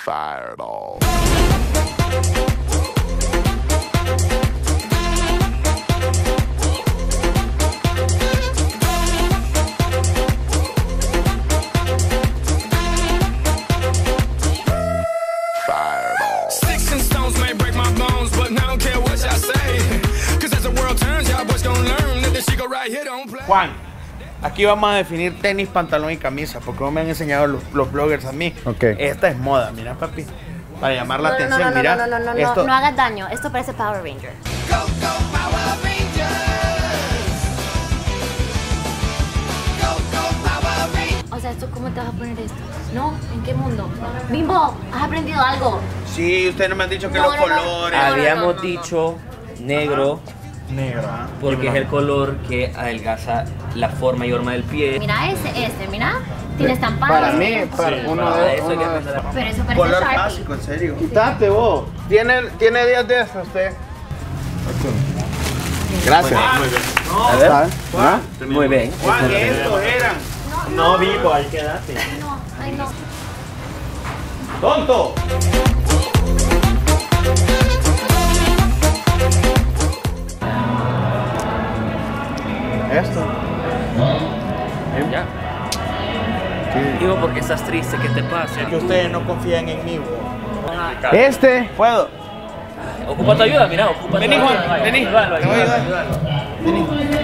Fireball. Juan, aquí vamos a definir tenis, pantalón y camisa, porque no me han enseñado los bloggers a mí. Okay. Esta es moda, mira papi, para llamar la atención, mira. No hagas daño, esto parece Power Ranger. Go, go, Power Rangers. Go, go, Power Rangers. O sea, ¿cómo te vas a poner esto? ¿No? ¿En qué mundo? Bimbo, ¿has aprendido algo? Sí, ustedes no me han dicho que los colores. Habíamos dicho negro. Negro, ¿ah? Porque es el color que adelgaza la forma y forma del pie. Mira mira. Tiene estampado. Para mí, para uno de eso hay que aprender a... Pero eso parece Color Sharpie. básico, en serio. Quítate vos. ¿Tiene días de eso usted? Gracias. A ver. ¿Sabes? ¿Ah? Muy bien. Juan, estos eran. No, Vivo, ahí quedaste. No, ay no. ¡Tonto! Esto. Ya. Digo, porque estás triste, ¿qué te pasa? Que ustedes no confían en mí, bro. Este. ¿Puedo? Ocupa tu ayuda, mira, ocupa tu Vení, ayuda. Juan, vení. Te voy a ayudar. Vení.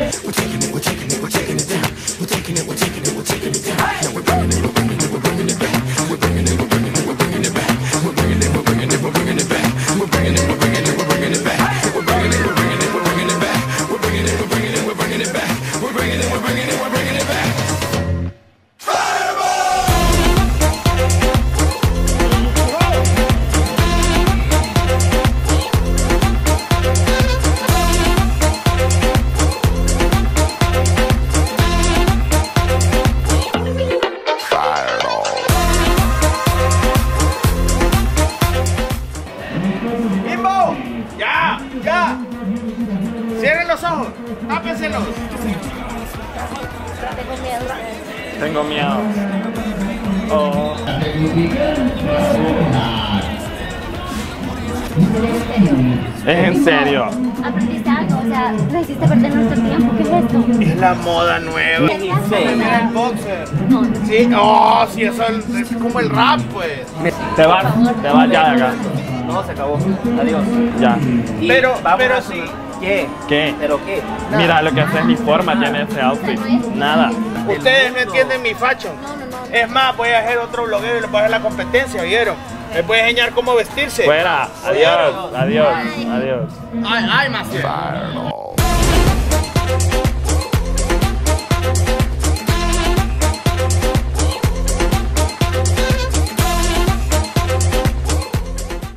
¡Bimbo! ¡Ya! ¡Ya! ¡Cierren los ojos! ¡Tápenselos! Tengo miedo. Oh. Es en serio. ¿Aprendiste algo? O sea, ¿no hiciste perder nuestro tiempo? ¿Qué es esto? Es la moda nueva. ¿Qué clase? Mira el boxer. No, Sí, oh, sí, eso es como el rap, pues. Te vas ya de acá. No, se acabó. Adiós. Ya. Y Pero vamos a sí. ¿Qué? ¿Qué? ¿Pero qué? Mira lo que hace es mi forma, tiene ese outfit. Nada. Ustedes no entienden mi fashion. Es más, voy a hacer otro bloguero y les voy a hacer la competencia, ¿vieron? Les voy a enseñar cómo vestirse. Fuera. Adiós. Adiós. Adiós. Ay, Maciel.